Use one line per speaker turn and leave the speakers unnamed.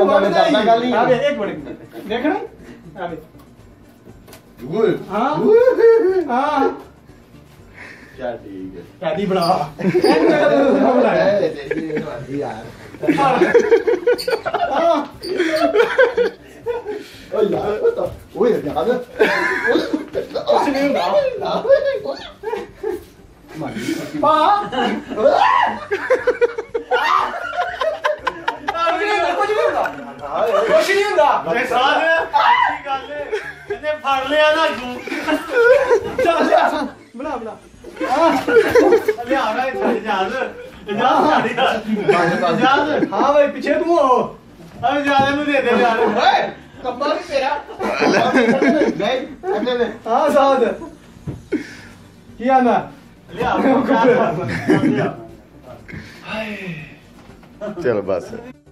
एक मिनट देखना हाँ हाँ
क्या ठीक है
शादी बना
यार ओए यार
कुछ नहीं होगा पा कुछ नहीं होगा
फड़ लिया ना तू
चल बना बना हाँ भाई पीछे तू हो
अरे ज्यादा में दे दे यार
कब्बा भी तेरा नहीं
हाँ साथ किया ना
ले आओ
चल बस